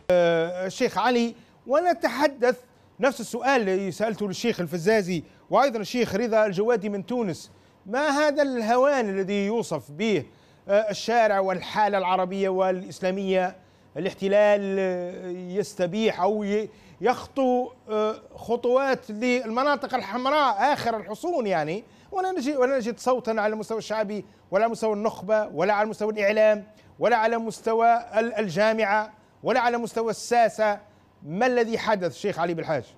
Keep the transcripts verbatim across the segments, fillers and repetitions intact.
الشيخ علي، ونتحدث نفس السؤال اللي سألته للشيخ الفزازي وأيضا الشيخ رضا الجوادي من تونس. ما هذا الهوان الذي يوصف به الشارع والحالة العربية والإسلامية؟ الاحتلال يستبيح أو يخطو خطوات للمناطق الحمراء آخر الحصون يعني، ولا نجد ولا نجد صوتا على المستوى الشعبي ولا على مستوى النخبة ولا على مستوى الإعلام ولا على مستوى الجامعة ولا على مستوى الساسة. ما الذي حدث شيخ علي بالحاج؟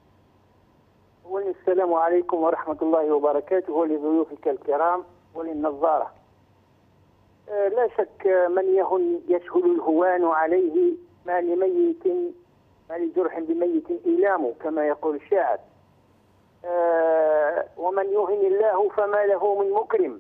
السلام عليكم ورحمة الله وبركاته، ولضيوفك الكرام وللنظارة. لا شك من يهن يسهل الهوان عليه، ما لميت ما لجرح بميت إيلام كما يقول الشاعر. ومن يهن الله فما له من مكرم.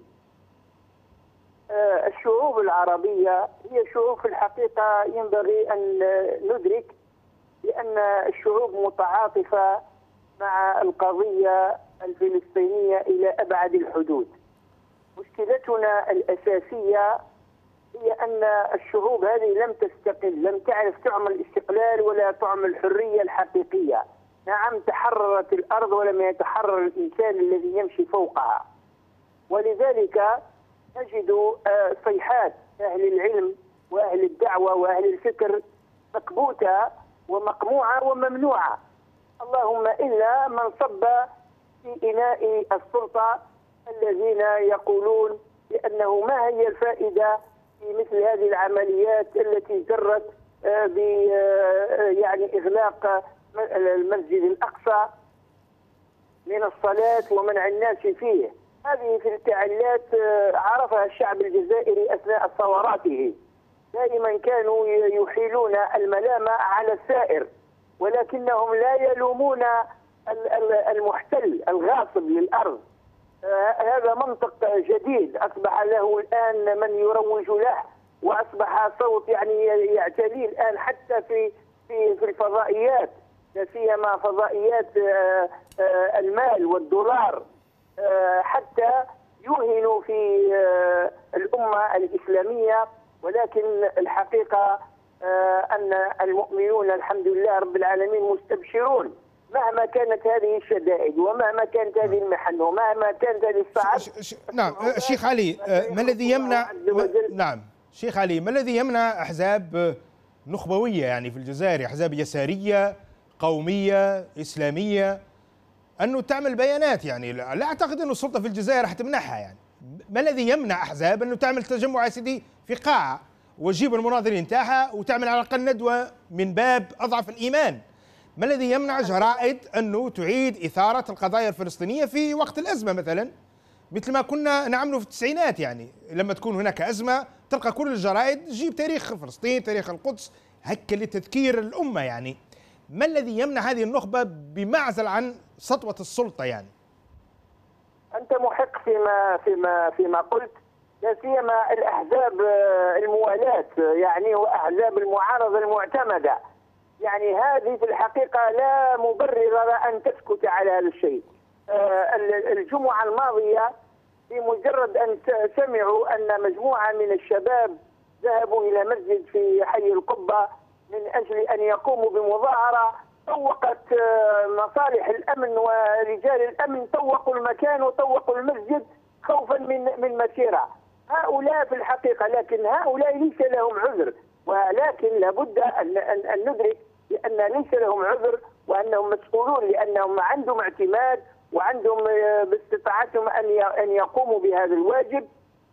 الشعوب العربية هي شعوب في الحقيقة ينبغي أن ندرك بأن الشعوب متعاطفة مع القضية الفلسطينية إلى أبعد الحدود. مشكلتنا الأساسية هي أن الشعوب هذه لم تستقل، لم تعرف تعمل استقلال ولا تعمل حرية الحقيقية. نعم تحررت الأرض ولم يتحرر الإنسان الذي يمشي فوقها، ولذلك نجد صيحات أهل العلم وأهل الدعوة وأهل الفكر مكبوتة ومقموعة وممنوعة، اللهم إلا من صب في إناء السلطة الذين يقولون بأنه ما هي الفائدة في مثل هذه العمليات التي جرت ب يعني إغلاق المسجد الأقصى من الصلاة ومنع الناس فيه. هذه في التعليات عرفها الشعب الجزائري أثناء ثوراته، دائما كانوا يحيلون الملامة على السائر ولكنهم لا يلومون المحتل الغاصب للأرض. هذا منطق جديد أصبح له الآن من يروج له، وأصبح صوت يعني يعتلي الآن حتى في في في الفضائيات، لا سيما فضائيات المال والدولار، حتى يوهنوا في الأمة الإسلامية. ولكن الحقيقة أن المؤمنون الحمد لله رب العالمين مستبشرون مهما كانت هذه الشدائد ومهما كانت هذه المحن ومهما كانت هذه الصعاب. نعم شيخ علي، ما الذي يمنع نعم شيخ علي ما الذي يمنع أحزاب نخبوية يعني في الجزائر، أحزاب يسارية قومية إسلامية، أنه تعمل بيانات؟ يعني لا أعتقد أنه السلطة في الجزائر حتمنحها. يعني ما الذي يمنع أحزاب أنه تعمل تجمع سيدي في قاعة وتجيب المناظرين تاعها وتعمل على الأقل ندوة من باب أضعف الإيمان؟ ما الذي يمنع جرائد أنه تعيد إثارة القضايا الفلسطينية في وقت الأزمة مثلا، مثل ما كنا نعمله في التسعينات؟ يعني لما تكون هناك أزمة تلقى كل الجرائد تجيب تاريخ فلسطين، تاريخ القدس، هكا لتذكير الأمة. يعني ما الذي يمنع هذه النخبة بمعزل عن سطوة السلطة؟ يعني أنت محق فيما فيما فيما قلت، لا سيما الأحزاب الموالاة يعني وأحزاب المعارضة المعتمدة. يعني هذه في الحقيقة لا مبرر أن تسكت على هذا الشيء. الجمعة الماضية بمجرد أن سمعوا أن مجموعة من الشباب ذهبوا إلى مسجد في حي القبة من أجل أن يقوموا بمظاهرة، طوقت مصالح الأمن ورجال الأمن طوقوا المكان وطوقوا المسجد خوفا من من مسيرة. هؤلاء في الحقيقة، لكن هؤلاء ليس لهم عذر، ولكن لابد أن أن ندرك بأن ليس لهم عذر وأنهم مسؤولون، لأنهم عندهم اعتماد وعندهم باستطاعتهم أن أن يقوموا بهذا الواجب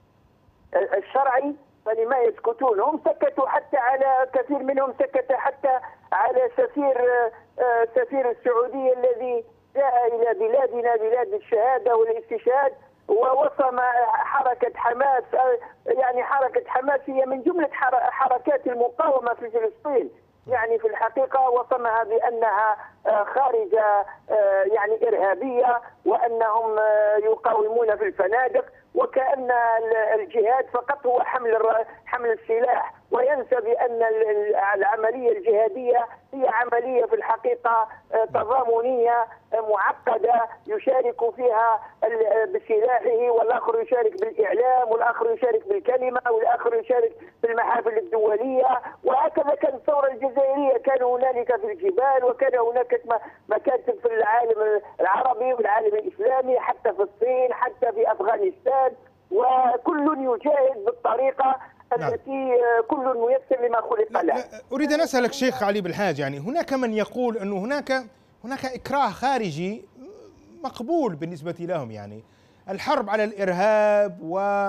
الشرعي. فلما يسكتون؟ هم سكتوا حتى على كثير منهم سكت حتى على سفير سفير السعودية الذي جاء إلى بلادنا بلاد الشهادة والاستشهاد ووصم حركة حماس. يعني حركة حماس هي من جملة حركات المقاومة في فلسطين، يعني في الحقيقة وصمها بأنها خارجة يعني إرهابية، وأنهم يقاومون في الفنادق، وكأن الجهاد فقط هو حمل حمل السلاح، وينسى بأن العملية الجهادية هي عملية في الحقيقة تضامنية معقدة يشارك فيها بسلاحه، والآخر يشارك بالإعلام، والآخر يشارك بالكلمة، والآخر يشارك في المحافل الدولية. وهكذا كانت الثورة الجزائرية، كان هنالك في الجبال، وكان هناك مكاتب في العالم العربي والعالم الإسلامي، حتى في الصين، حتى في أفغانستان، وكل يجاهد بالطريقة التي نعم. كل ميسر لما خلق له. أريد أن أسألك شيخ علي بالحاج، يعني هناك من يقول أنه هناك هناك إكراه خارجي مقبول بالنسبة لهم، يعني الحرب على الإرهاب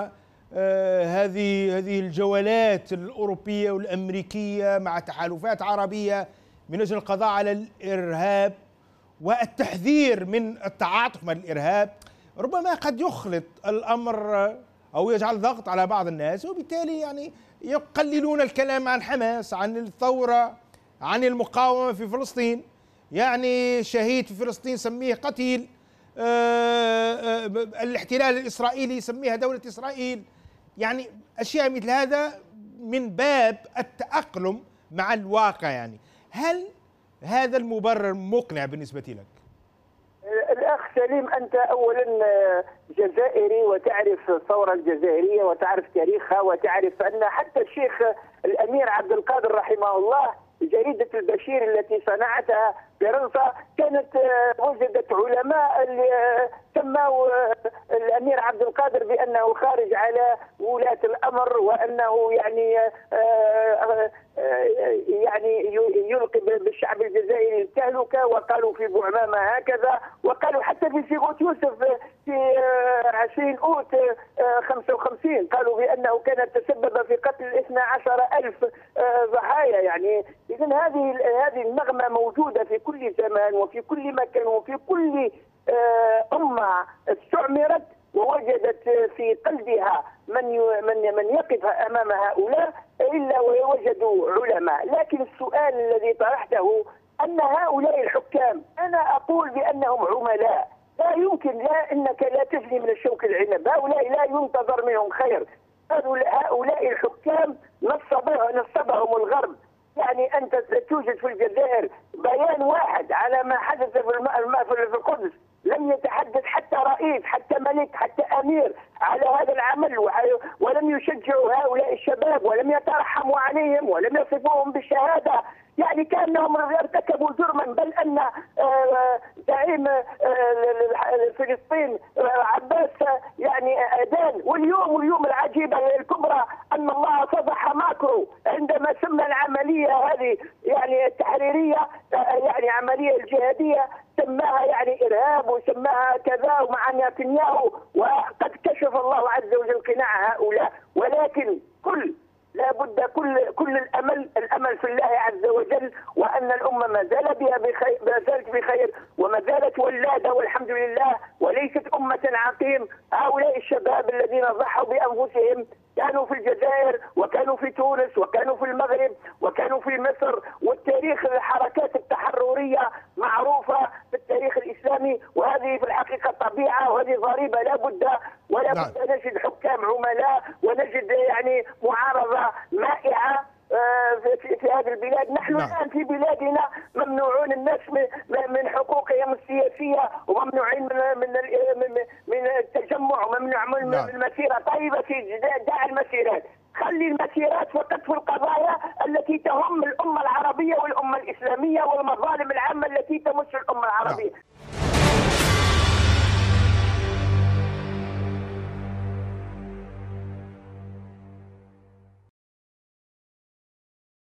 وهذه هذه الجولات الأوروبية والأمريكية مع تحالفات عربية من أجل القضاء على الإرهاب والتحذير من التعاطف مع الإرهاب، ربما قد يخلط الأمر أو يجعل ضغط على بعض الناس، وبالتالي يعني يقللون الكلام عن حماس، عن الثورة، عن المقاومة في فلسطين. يعني شهيد في فلسطين سميه قتيل، آآ آآ الاحتلال الإسرائيلي يسميها دولة إسرائيل. يعني أشياء مثل هذا من باب التأقلم مع الواقع. يعني هل هذا المبرر مقنع بالنسبة لك؟ الأخ سليم، أنت أولا جزائري وتعرف الثورة الجزائرية وتعرف تاريخها، وتعرف أن حتى الشيخ الأمير عبد القادر رحمه الله جريدة البشير التي صنعتها فرنسا كانت وجدت علماء اللي سموا الأمير عبد القادر بأنه خارج على ولاة الأمر، وأنه يعني يعني يلقي بالشعب الجزائري التهلكة، وقالوا في بوعمامة هكذا، وقالوا حتى في سيغوت يوسف في عشرين أوت خمسة وخمسين قالوا بأنه كان تسبب في قتل اثني عشر ألف ضحايا. يعني إذا هذه هذه النغمة موجودة في كل زمان وفي كل مكان وفي كل أمة استعمرت ووجدت في قلبها من من من يقف امام هؤلاء الا ووجدوا علماء. لكن السؤال الذي طرحته ان هؤلاء الحكام، انا اقول بانهم عملاء، لا يمكن، لا انك لا تجني من الشوك العنب، هؤلاء لا ينتظر منهم خير. هؤلاء الحكام نصبهم الغرب. يعني انت توجد في الجزائر بيان واحد على ما حدث في الماء في القدس، لم يتحدث حتى رئيس، حتى ملك، حتى امير على هذا العمل، ولم يشجعوا هؤلاء الشباب، ولم يترحموا عليهم، ولم يصفوهم بالشهاده. يعني كانهم ارتكبوا جرما، بل ان زعيم فلسطين عباس يعني ادان. واليوم واليوم العجيبه الكبرى ان الله فضح ماكرو عندما سمى العمليه هذه يعني التحريريه يعني عمليه الجهاديه، سماها يعني ارهاب وسماها كذا ومع نتنياهو، وقد كشف الله عز وجل قناع هؤلاء. ولكن كل لا بد كل كل الامل الامل في الله عز وجل، وان الامه ما زال بها بخير، ما زالت بخير، وما زالت ولاده والحمد لله، وليست امه عقيم. هؤلاء الشباب الذين ضحوا بانفسهم كانوا في الجزائر، وكانوا في تونس، وكانوا في المغرب، وكانوا في مصر، والتاريخ الحركات التحرريه معروفه في التاريخ الاسلامي، وهذه في الحقيقه طبيعه، وهذه ضريبه لا بد ولا بد ان نجد حكام عملاء، ونجد يعني معارضه مائعه في في هذه البلاد. نحن نعم. الان في بلادنا ممنوعون الناس من حقوقهم السياسيه، وممنوعين من من من التجمع، وممنوع من نعم. المسيره. طيب في داع المسيرات، خلي المسيرات فقط في القضايا التي تهم الامه العربيه والامه الاسلاميه والمظالم العامه التي تمس الامه العربيه. نعم.